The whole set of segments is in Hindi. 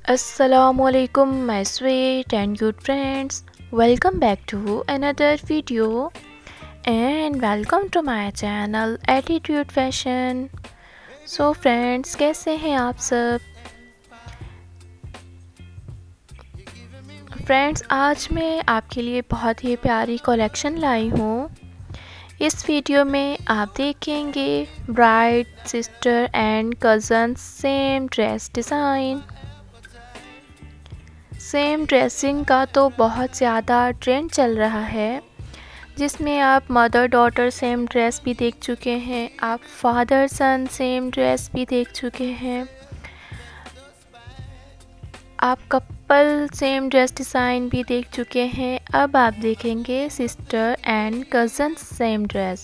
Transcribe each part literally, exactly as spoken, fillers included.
Assalamualaikum my sweet and good friends. Welcome back to another video and welcome to my channel Attitude Fashion. So friends, कैसे हैं आप सब? फ्रेंड्स, आज मैं आपके लिए बहुत ही प्यारी कलेक्शन लाई हूँ। इस वीडियो में आप देखेंगे bride, sister and cousin same dress design. Same dressing का तो बहुत ज़्यादा ट्रेंड चल रहा है, जिसमें आप मदर डॉटर सेम ड्रेस भी देख चुके हैं, आप फादर सन सेम ड्रेस भी देख चुके हैं, आप कपल सेम ड्रेस डिज़ाइन भी देख चुके हैं। अब आप देखेंगे sister and cousin same dress.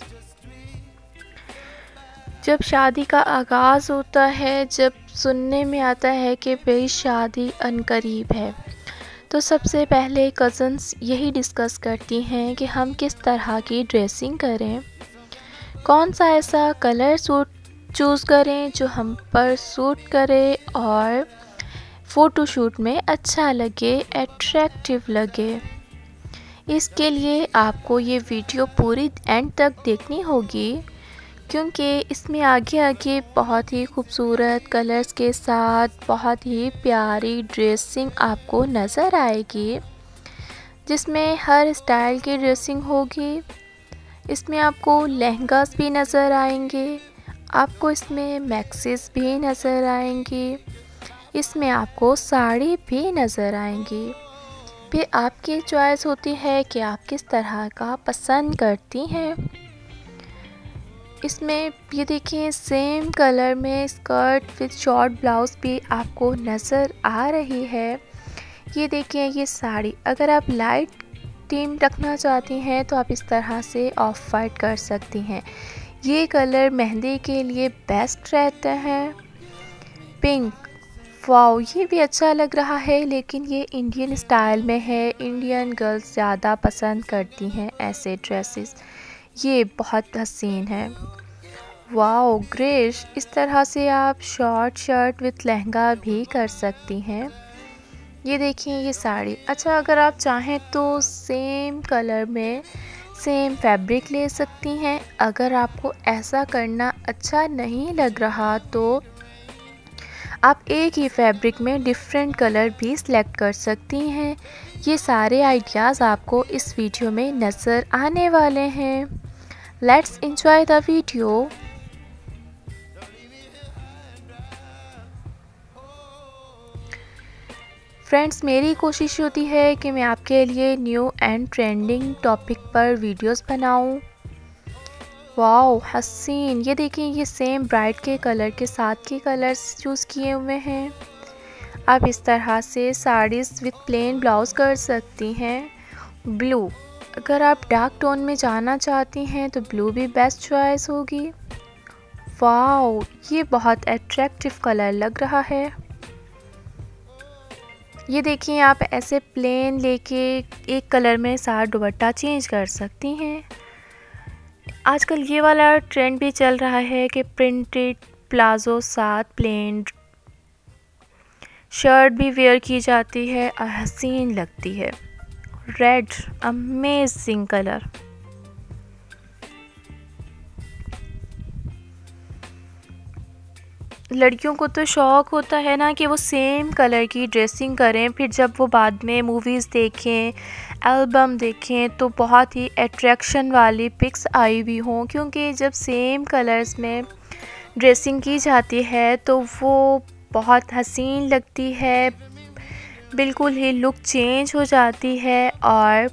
जब शादी का आगाज़ होता है, जब सुनने में आता है कि भाई शादी अनकरीब है, तो सबसे पहले कज़न्स यही डिस्कस करती हैं कि हम किस तरह की ड्रेसिंग करें, कौन सा ऐसा कलर सूट चूज़ करें जो हम पर सूट करे और फ़ोटोशूट में अच्छा लगे, अट्रैक्टिव लगे। इसके लिए आपको ये वीडियो पूरी एंड तक देखनी होगी, क्योंकि इसमें आगे आगे बहुत ही खूबसूरत कलर्स के साथ बहुत ही प्यारी ड्रेसिंग आपको नज़र आएगी, जिसमें हर स्टाइल की ड्रेसिंग होगी। इसमें आपको लहंगास भी नज़र आएंगे, आपको इसमें मैक्सीज भी नज़र आएंगी, इसमें आपको साड़ी भी नज़र आएंगी। फिर आपकी चॉइस होती है कि आप किस तरह का पसंद करती हैं। इसमें ये देखिए सेम कलर में स्कर्ट विद शॉर्ट ब्लाउज भी आपको नज़र आ रही है। ये देखिए ये साड़ी, अगर आप लाइट थीम रखना चाहती हैं तो आप इस तरह से ऑफ वाइट कर सकती हैं। ये कलर मेहंदी के लिए बेस्ट रहता है। पिंक, वाओ, ये भी अच्छा लग रहा है, लेकिन ये इंडियन स्टाइल में है। इंडियन गर्ल्स ज़्यादा पसंद करती हैं ऐसे ड्रेसेस, ये बहुत हसीन है। वाओ, ग्रेश, इस तरह से आप शॉर्ट शर्ट विथ लहंगा भी कर सकती हैं। ये देखिए ये साड़ी। अच्छा, अगर आप चाहें तो सेम कलर में सेम फैब्रिक ले सकती हैं। अगर आपको ऐसा करना अच्छा नहीं लग रहा तो आप एक ही फैब्रिक में डिफरेंट कलर भी सिलेक्ट कर सकती हैं। ये सारे आइडियाज़ आपको इस वीडियो में नज़र आने वाले हैं। Let's enjoy the video. Friends, मेरी कोशिश होती है कि मैं आपके लिए न्यू एंड ट्रेंडिंग टॉपिक पर वीडियोस बनाऊं। वाओ, हसीन, ये देखिए ये सेम ब्राइड के कलर के साथ के कलर्स चूज़ किए हुए हैं। आप इस तरह से साड़ीज़ विथ प्लेन ब्लाउज कर सकती हैं। ब्लू, अगर आप डार्क टोन में जाना चाहती हैं तो ब्लू भी बेस्ट चॉइस होगी। वाओ, ये बहुत अट्रैक्टिव कलर लग रहा है। ये देखिए आप ऐसे प्लेन लेके एक कलर में सारा दुपट्टा चेंज कर सकती हैं। आजकल ये वाला ट्रेंड भी चल रहा है कि प्रिंटेड प्लाजो साथ प्लेन शर्ट भी वेयर की जाती है और हसीन लगती है। Red, amazing colour. लड़कियों को तो शौक़ होता है ना कि वो सेम कलर की ड्रेसिंग करें, फिर जब वो बाद में मूवीज़ देखें, एल्बम देखें तो बहुत ही अट्रैक्शन वाली पिक्स आई हुई हों, क्योंकि जब सेम कलर्स में ड्रेसिंग की जाती है तो वो बहुत हसीन लगती है, बिल्कुल ही लुक चेंज हो जाती है और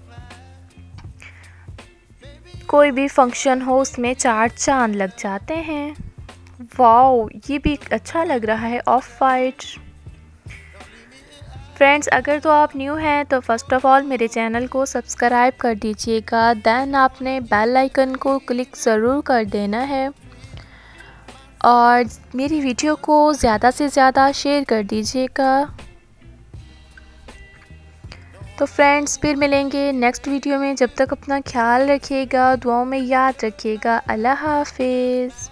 कोई भी फंक्शन हो उसमें चार चांद लग जाते हैं। वाओ, ये भी अच्छा लग रहा है, ऑफ वाइट। फ्रेंड्स, अगर तो आप न्यू हैं तो फर्स्ट ऑफ ऑल मेरे चैनल को सब्सक्राइब कर दीजिएगा, देन आपने बेल आइकन को क्लिक ज़रूर कर देना है और मेरी वीडियो को ज़्यादा से ज़्यादा शेयर कर दीजिएगा। तो फ्रेंड्स, फिर मिलेंगे नेक्स्ट वीडियो में। जब तक अपना ख्याल रखिएगा, दुआओं में याद रखिएगा। अल्लाह हाफिज़।